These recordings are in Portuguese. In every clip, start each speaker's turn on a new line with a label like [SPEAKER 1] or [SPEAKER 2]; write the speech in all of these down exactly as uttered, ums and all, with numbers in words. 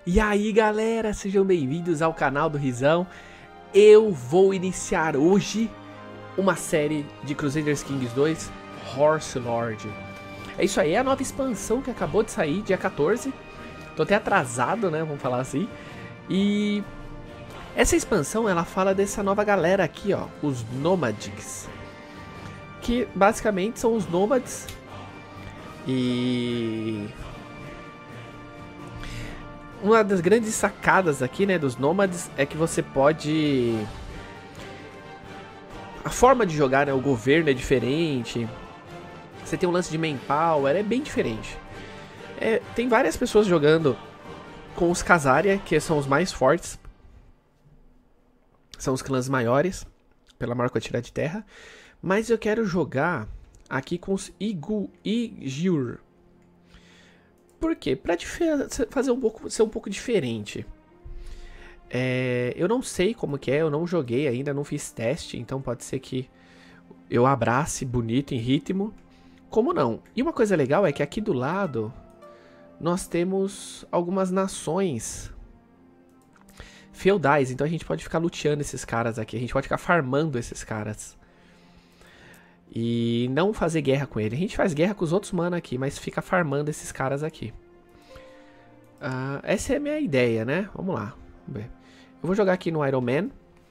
[SPEAKER 1] E aí galera, sejam bem-vindos ao canal do Rizão. Eu vou iniciar hoje uma série de Crusaders Kings dois, Horse Lord. É isso aí, é a nova expansão que acabou de sair, dia quatorze. Tô até atrasado, né, vamos falar assim. E essa expansão, ela fala dessa nova galera aqui, ó, os Nomadics. Que basicamente são os Nômades. E... uma das grandes sacadas aqui, né, dos Nômades é que você pode... a forma de jogar, né, o governo é diferente. Você tem um lance de manpower, é bem diferente. É, tem várias pessoas jogando com os Khazaria, que são os mais fortes. São os clãs maiores, pela maior quantidade de terra. Mas eu quero jogar aqui com os Igu Igjur. Por quê? Pra fazer um pouco, ser um pouco diferente. É, eu não sei como que é, eu não joguei ainda, não fiz teste, então pode ser que eu abrace bonito, em ritmo. Como não? E uma coisa legal é que aqui do lado nós temos algumas nações feudais, então a gente pode ficar luteando esses caras aqui, a gente pode ficar farmando esses caras. E não fazer guerra com ele. A gente faz guerra com os outros mano aqui, mas fica farmando esses caras aqui. Uh, essa é a minha ideia, né? Vamos lá. Vamos ver. Eu vou jogar aqui no Iron Man.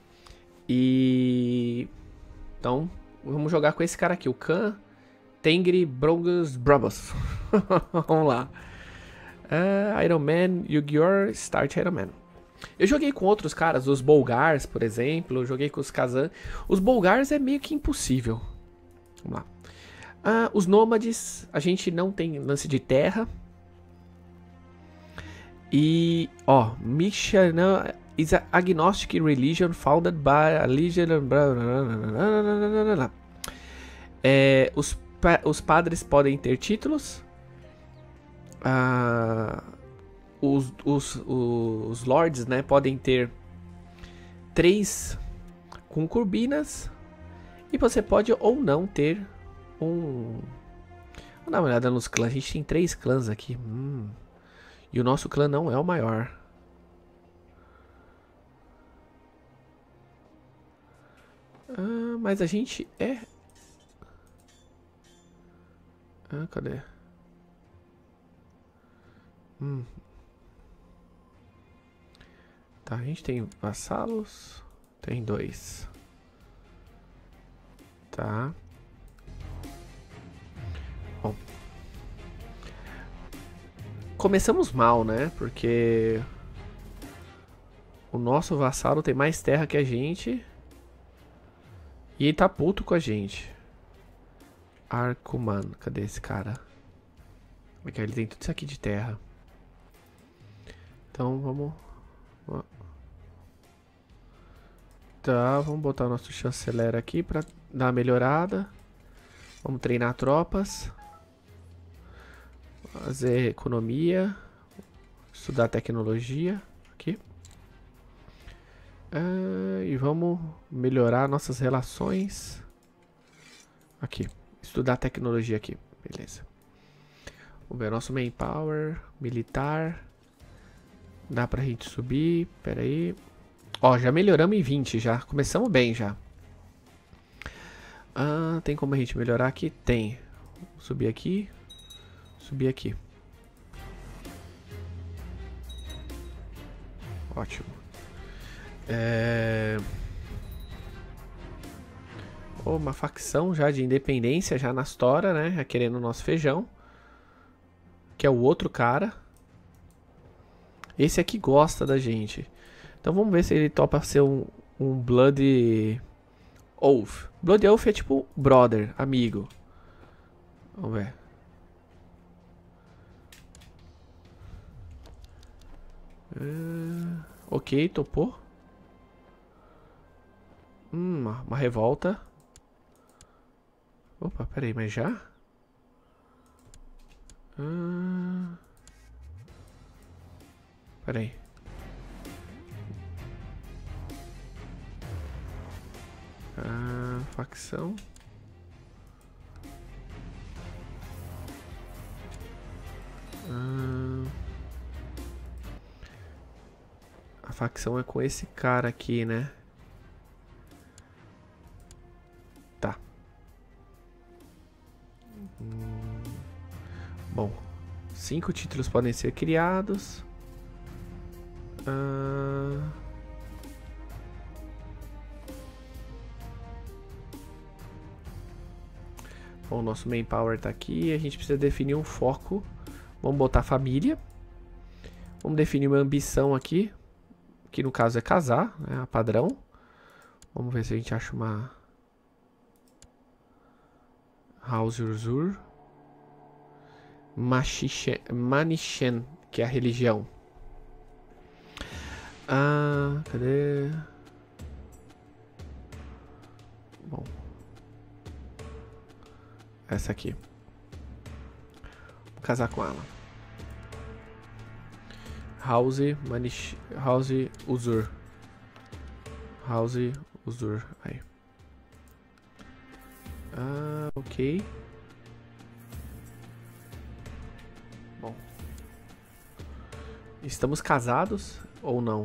[SPEAKER 1] E... então, vamos jogar com esse cara aqui. O Khan Tengri Brongus Brabus. Vamos lá. Uh, Iron Man, Yu-Gi-Oh! Start Iron Man. Eu joguei com outros caras, os Bolgars, por exemplo. Eu joguei com os Kazan. Os Bolgars é meio que impossível. Vamos lá. Ah, os Nômades, a gente não tem lance de terra. E, ó, Mishnah is an agnostic religion founded by a legion. É, os, pa os padres podem ter títulos. Ah, os, os, os lords, né, podem ter três concubinas. E você pode ou não ter um... vamos dar uma olhada nos clãs. A gente tem três clãs aqui. Hum. E o nosso clã não é o maior. Ah, mas a gente é... ah, cadê? Hum. Tá, a gente tem vassalos. Tem dois. Tá. Bom. Começamos mal, né? Porque o nosso vassalo tem mais terra que a gente. E ele tá puto com a gente. Arcuman. Cadê esse cara? Porque ele tem tudo isso aqui de terra. Então vamos... tá, vamos botar o nosso chanceler aqui pra dar uma melhorada. Vamos treinar tropas. Fazer economia. Estudar tecnologia. Aqui. Ah, e vamos melhorar nossas relações. Aqui. Estudar tecnologia aqui. Beleza. Vamos ver nosso manpower. Militar. Dá pra gente subir. Pera aí. Ó, já melhoramos em vinte, já. Começamos bem, já. Ah, tem como a gente melhorar aqui? Tem. Subir aqui. Subir aqui. Ótimo. É... oh, uma facção já de independência, já na história, né? Querendo o nosso feijão. Que é o outro cara. Esse aqui gosta da gente. Então vamos ver se ele topa ser um, um Blood Oath. Blood Oath é tipo brother, amigo. Vamos ver. Uh, ok, topou. Hum, uma, uma revolta. Opa, peraí, mas já? Uh, peraí. Ah, facção. Ah, facção é com esse cara aqui, né? Tá. Hum, bom, cinco títulos podem ser criados. Ah... Bom, o nosso main power tá aqui. A gente precisa definir um foco. Vamos botar família. Vamos definir uma ambição aqui. Que no caso é casar, né? A padrão. Vamos ver se a gente acha uma... House Urzur. Manishen, que é a religião. Ah, cadê? Bom. Essa aqui. Vou casar com ela. House Manish... House Urzur. House Urzur. Aí. Ah, ok. Bom. Estamos casados ou não?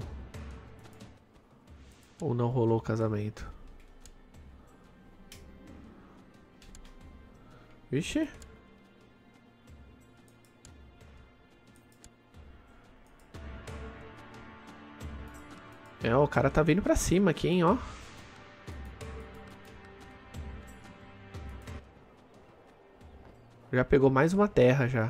[SPEAKER 1] Ou não rolou o casamento? Vixe. É, o cara tá vindo pra cima aqui, hein, ó. Já pegou mais uma terra já.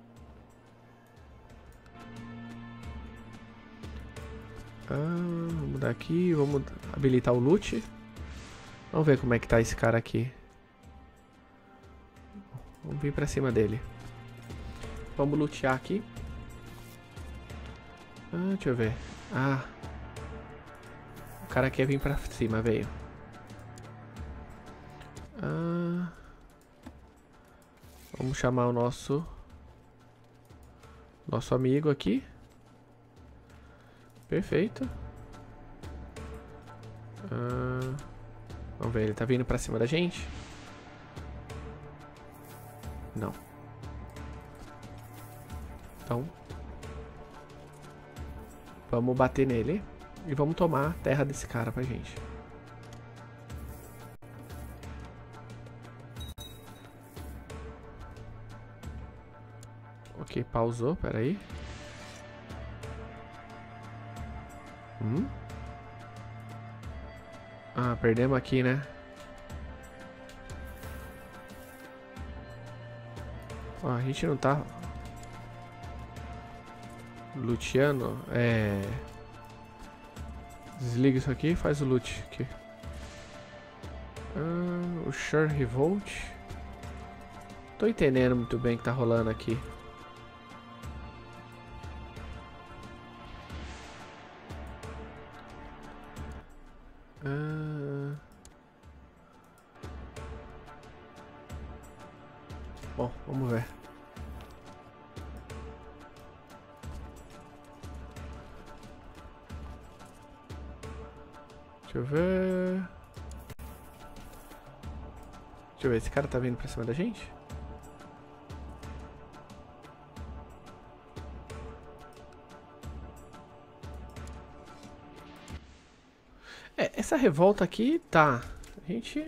[SPEAKER 1] Ah, vamos dar aqui, vamos habilitar o loot. Vamos ver como é que tá esse cara aqui. Vamos vir pra cima dele. Vamos lutear aqui. Ah, deixa eu ver. Ah. O cara quer vir pra cima, veio. Ah. Vamos chamar o nosso... Nosso amigo aqui. Perfeito. Ah. Vamos ver, ele tá vindo pra cima da gente? Não. Então, vamos bater nele e vamos tomar a terra desse cara pra gente. Ok, pausou, peraí. Hum? Ah, perdemos aqui, né? Ó, a gente não tá luteando. É... Desliga isso aqui e faz o loot aqui. Ah, o Sure Revolt. Tô entendendo muito bem o que tá rolando aqui. Ah... Bom, vamos ver. Deixa eu ver. Deixa eu ver, esse cara tá vindo pra cima da gente? É, essa revolta aqui tá. A gente.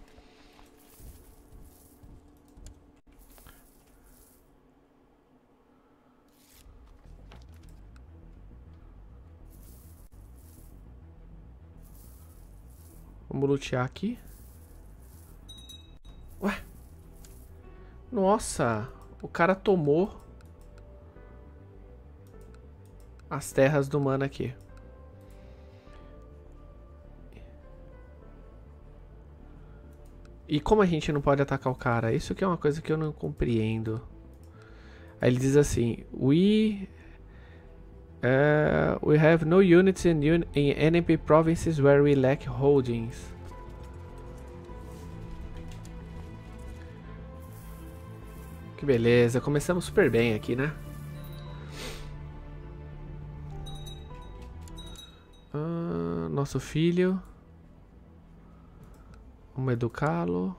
[SPEAKER 1] Vamos lutear aqui. Ué. Nossa. O cara tomou as terras do mano aqui. E como a gente não pode atacar o cara? Isso que é uma coisa que eu não compreendo. Aí ele diz assim: We... Uh, we have no units in, un in enemy provinces where we lack holdings. Que beleza, começamos super bem aqui, né? Uh, nosso filho. Vamos educá-lo.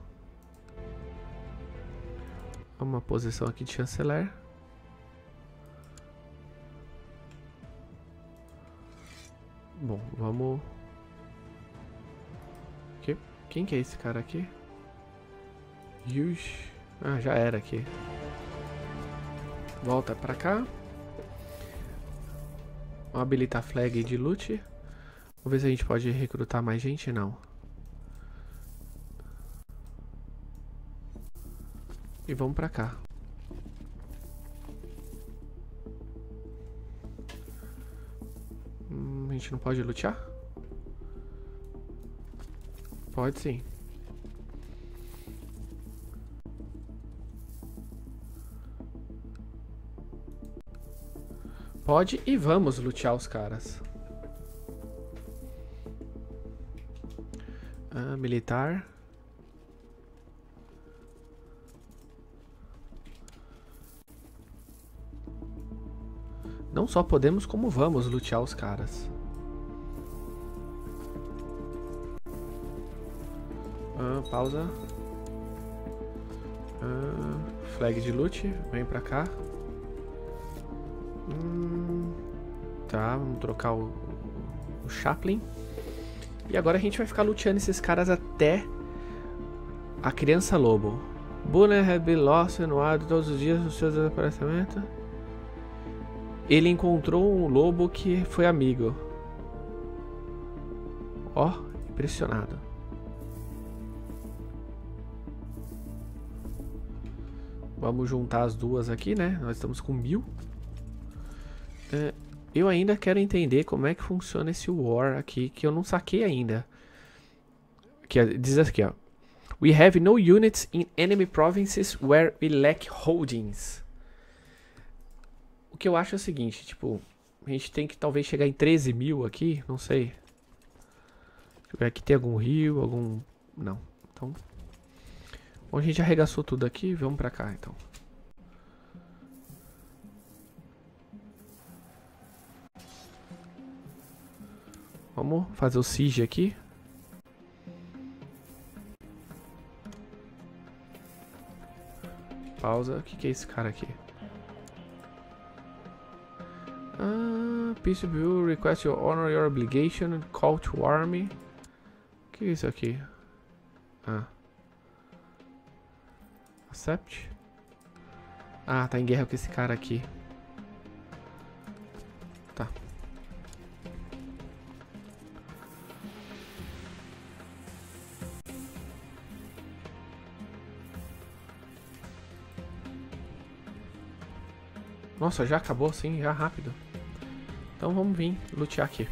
[SPEAKER 1] Uma posição aqui de chanceler. Bom, vamos... Que... Quem que é esse cara aqui? Yush. Ah, já era aqui. Volta pra cá. Vamos habilitar flag de loot. Vamos ver se a gente pode recrutar mais gente. Não. E vamos pra cá. Hum, a gente não pode lutear? Pode sim. Pode e vamos lutear os caras. Ah, militar. Não só podemos, como vamos lutear os caras. Ah, pausa. Ah, flag de loot. Vem pra cá. Hum, tá, vamos trocar o, o Chaplin. E agora a gente vai ficar luteando esses caras até a criança lobo. Bunner had been lost and wild todos os dias do seu desaparecimento. Ele encontrou um lobo que foi amigo. Ó, oh, impressionado. Vamos juntar as duas aqui, né? Nós estamos com mil. É, eu ainda quero entender como é que funciona esse war aqui, que eu não saquei ainda. Que diz aqui, ó. We have no units in enemy provinces where we lack holdings. O que eu acho é o seguinte, tipo, a gente tem que talvez chegar em treze mil aqui, não sei. Deixa eu ver aqui, tem algum rio, algum... Não, então... Bom, a gente arregaçou tudo aqui, vamos pra cá, então. Vamos fazer o siege aqui. Pausa. O que, que é esse cara aqui? Ah, Peace Bureau, request you honor your obligation, call to army. O que é isso aqui? Ah. Accept. Ah, tá em guerra com esse cara aqui. Tá. Nossa, já acabou assim, já rápido. Então vamos vir lutear aqui.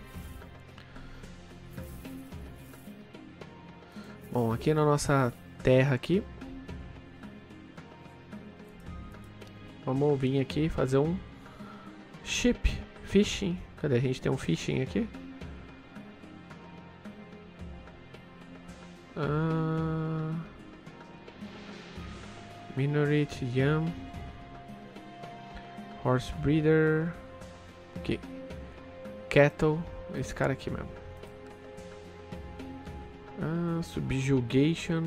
[SPEAKER 1] Bom, aqui na nossa terra aqui. Vamos vir aqui fazer um ship fishing. Cadê? A gente tem um fishing aqui. Uh, Minority Yam. Horse Breeder. Aqui. Cattle. Esse cara aqui mesmo. Ah, Subjugation.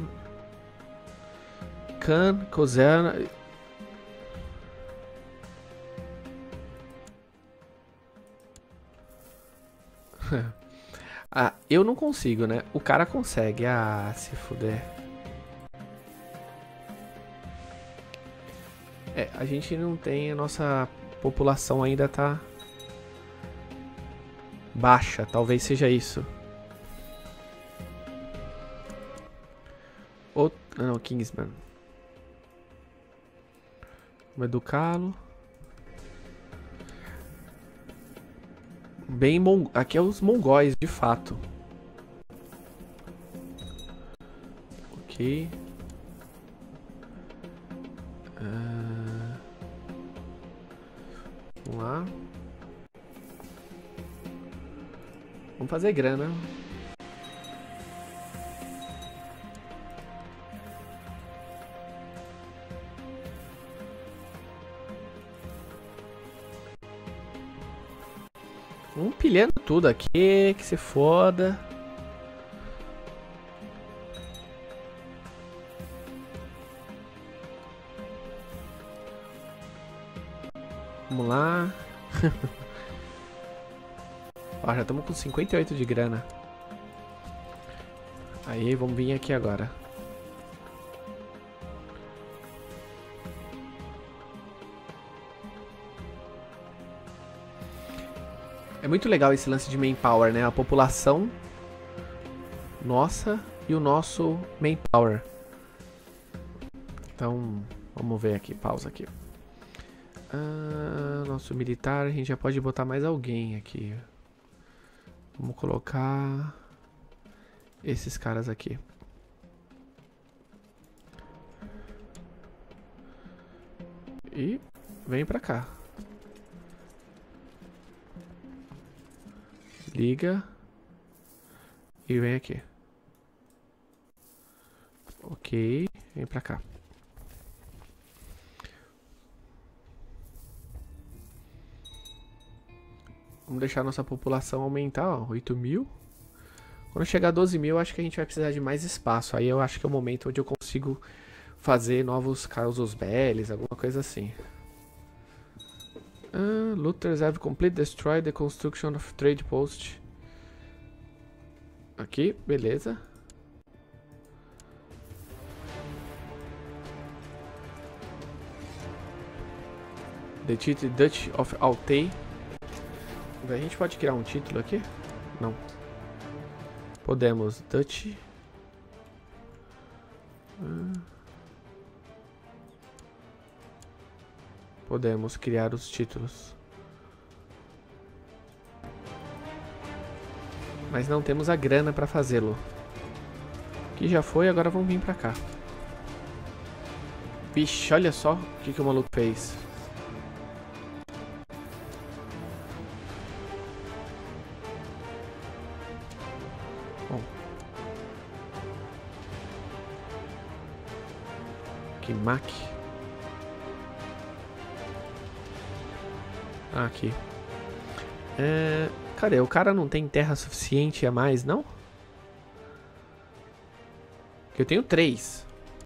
[SPEAKER 1] Can, Cozana. Ah, eu não consigo, né? O cara consegue. Ah, se fuder. É, a gente não tem, a nossa população ainda tá baixa, talvez seja isso. Ou, não, Kingsman. Vamos educá-lo. Bem, mon... aqui é os mongóis, de fato. Ok. Uh... Vamos lá. Vamos fazer grana. Um pilhando tudo aqui, que se foda. Vamos lá. Ó, já estamos com cinquenta e oito de grana. Aí, vamos vir aqui agora. É muito legal esse lance de manpower, né? A população nossa e o nosso manpower. Então, vamos ver aqui. Pausa aqui. Ah, nosso militar, a gente já pode botar mais alguém aqui. Vamos colocar esses caras aqui. E vem pra cá. Liga. E vem aqui. Ok, vem pra cá. Vamos deixar a nossa população aumentar, ó, oito mil. Quando chegar a doze mil, acho que a gente vai precisar de mais espaço. Aí eu acho que é o momento onde eu consigo fazer novos casus belli, alguma coisa assim. Ah, looters have complete destroyed the construction of trade post. Aqui, beleza. The Cheated Dutch of Altay. A gente pode criar um título aqui? Não. Podemos. Dutch. Ah. Podemos criar os títulos. Mas não temos a grana para fazê-lo. Aqui já foi, agora vamos vir pra cá. Vixe, olha só o que, que o maluco fez. Bom. Que Mac. Ah, aqui. É... Cadê? O cara não tem terra suficiente a mais, não? Eu tenho três.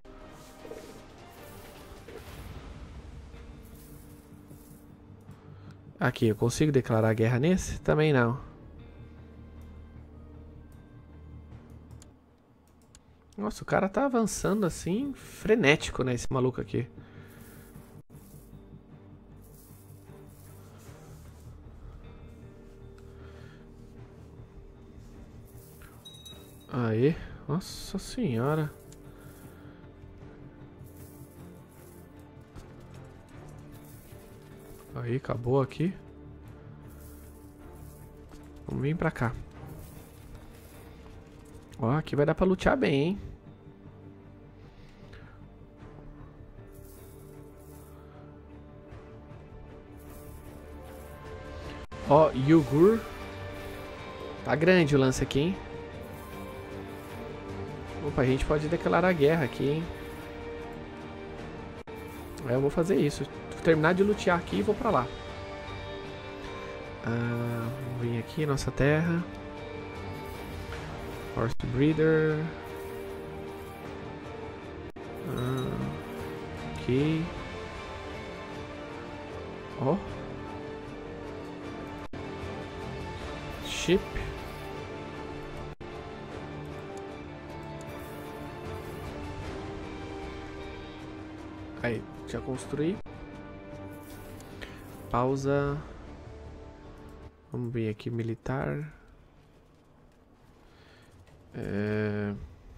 [SPEAKER 1] Aqui, eu consigo declarar guerra nesse? Também não. Nossa, o cara tá avançando assim, frenético, né? Esse maluco aqui. Aí, nossa senhora. Aí, acabou aqui. Vamos vir pra cá. Ó, aqui vai dar pra lutear bem, hein? Ó, Yugur. Tá grande o lance aqui, hein? Opa, a gente pode declarar guerra aqui, hein? É, eu vou fazer isso. Vou terminar de lutear aqui e vou pra lá. Ah, vamos vir aqui, nossa terra. Horse Breeder. Ah, ok. Ó. Ship. Aí, já construí. Pausa. Vamos ver aqui, militar. É...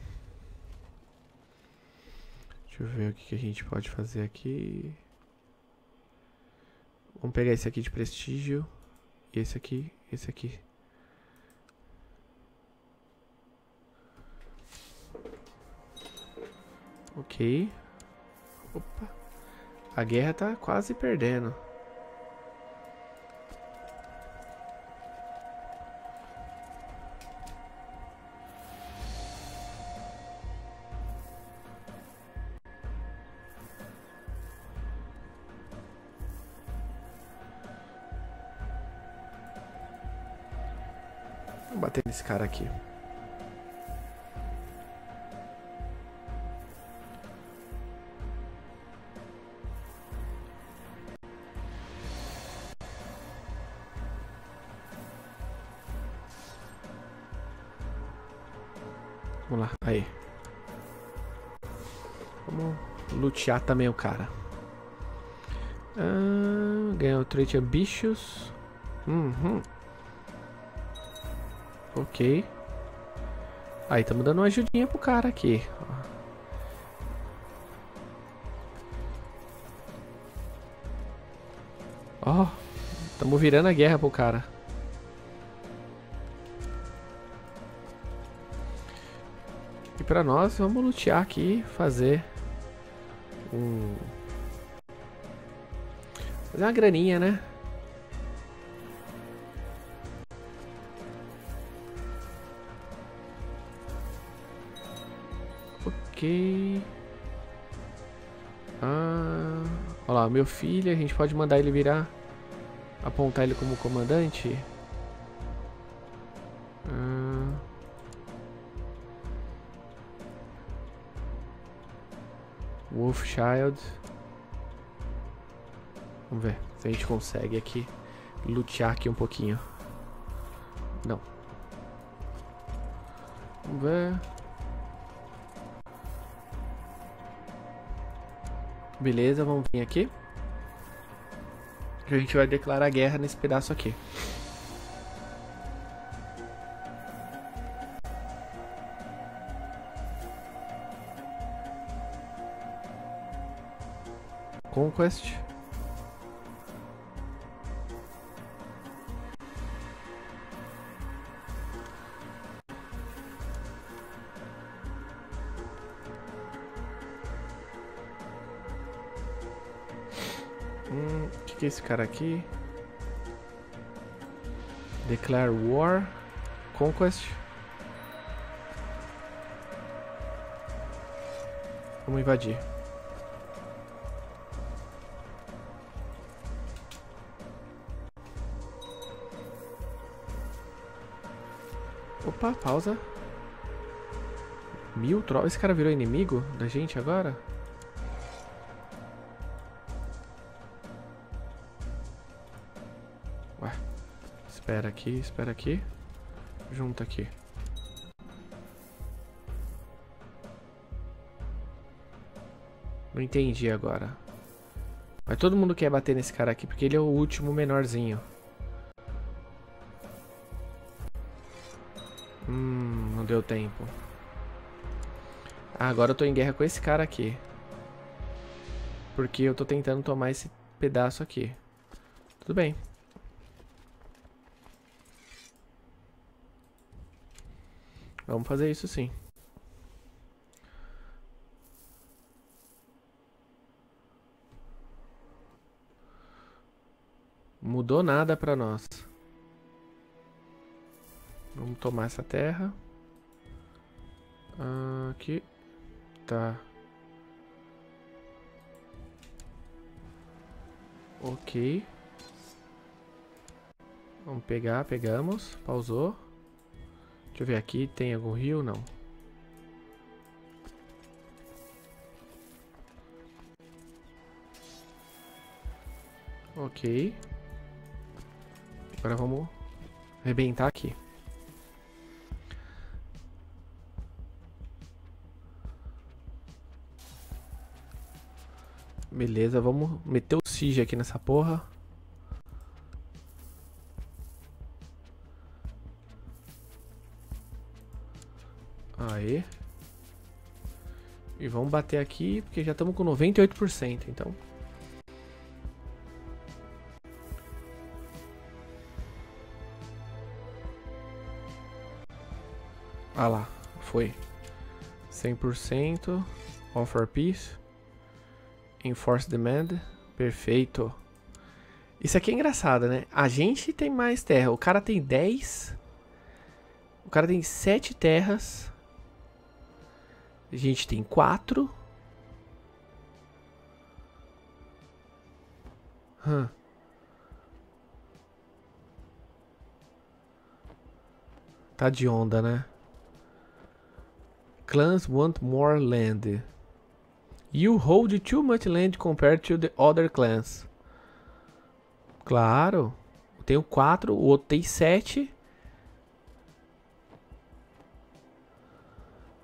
[SPEAKER 1] Deixa eu ver o que, que a gente pode fazer aqui. Vamos pegar esse aqui de prestígio. E esse aqui, esse aqui. Ok. Opa. A guerra tá quase perdendo. Vou bater nesse cara aqui. Vamos lá, aí. Vamos lutear também o cara. Ah, ganhou trait ambitious. Uhum. Ok. Aí, estamos dando uma ajudinha pro cara aqui. Ó, estamos virando a guerra pro cara. E pra nós, vamos lutear aqui, fazer um... fazer uma graninha, né? Ok. Ah, olha lá, meu filho, a gente pode mandar ele virar, apontar ele como comandante. Ah, Wolfchild. Vamos ver se a gente consegue aqui lutear aqui um pouquinho. Não. Vamos ver. Beleza, vamos vir aqui. A gente vai declarar guerra nesse pedaço aqui. Conquest. Hum, o que, que é esse cara aqui? Declare War. Conquest. Vamos invadir. Opa, pausa. Mil trolls. Esse cara virou inimigo da gente agora? Ué. Espera aqui, espera aqui. Junta aqui. Não entendi agora. Mas todo mundo quer bater nesse cara aqui porque ele é o último menorzinho. Hum, não deu tempo. Ah, agora eu tô em guerra com esse cara aqui. Porque eu tô tentando tomar esse pedaço aqui. Tudo bem. Vamos fazer isso sim. Mudou nada pra nós. Vamos tomar essa terra. Ah, aqui. Tá. Ok. Vamos pegar, pegamos. Pausou. Deixa eu ver aqui, tem algum rio? Não. Ok. Agora vamos arrebentar aqui. Beleza, vamos meter o siege aqui nessa porra. Aí. E vamos bater aqui, porque já estamos com noventa e oito por cento, então. Ah lá, foi. cem por cento. Offer peace. Enforce demand. Perfeito. Isso aqui é engraçado, né? A gente tem mais terra. O cara tem dez. O cara tem sete terras. A gente tem quatro. Hum. Tá de onda, né? Clans want more land. You hold too much land compared to the other clans. Claro. Eu tenho quatro, o outro tem sete.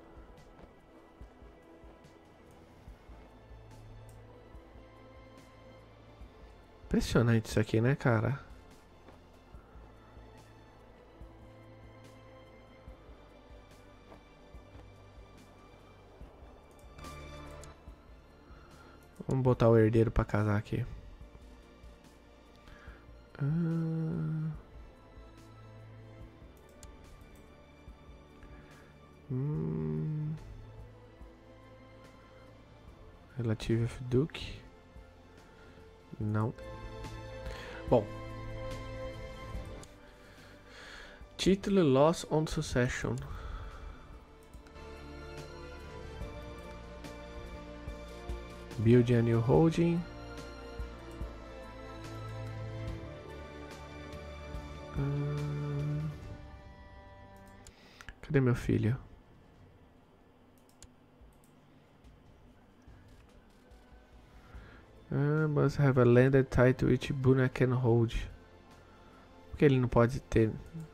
[SPEAKER 1] Impressionante isso aqui, né, cara? Vamos botar o herdeiro pra casar aqui. Ah. Hum. Relative of Duke. Não. Bom. Título Loss on Succession. Build a new holding. Hum. Cadê meu filho? Uh, must have a landed title which Buna can hold. Por que ele não pode ter?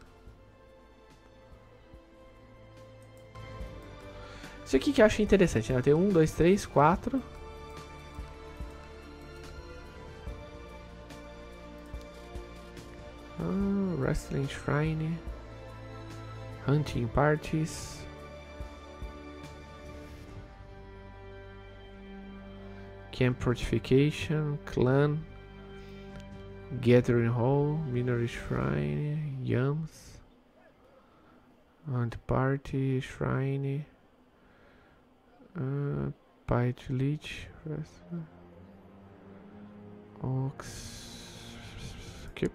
[SPEAKER 1] Isso aqui que eu acho interessante, né? Tem um, dois, três, quatro. Ah, Wrestling Shrine. Hunting Parties. Camp Fortification, Clan, Gathering Hall, Mineral Shrine, Yams, Hunt Party, Shrine, uh, Pite Leech, Ox. Aqui.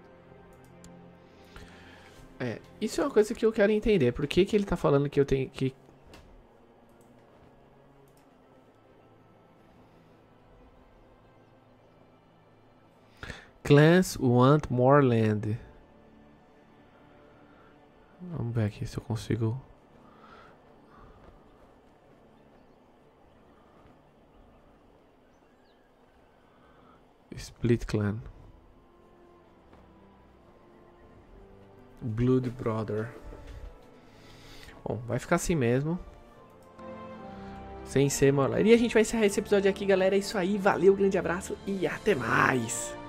[SPEAKER 1] É, isso é uma coisa que eu quero entender. Por que que ele tá falando que eu tenho que... Clans want more land. Vamos ver aqui se eu consigo. Split clan. Blood Brother. Bom, vai ficar assim mesmo. Sem ser molar. E a gente vai encerrar esse episódio aqui, galera. É isso aí. Valeu, grande abraço e até mais.